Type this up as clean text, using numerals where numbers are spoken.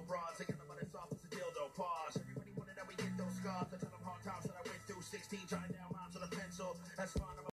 broads, together but it's soft as a dildo. Pause. Everybody wanted that we get those scars. I tell them hard times that I went through. 16, trying down lines with a pencil. That's fine.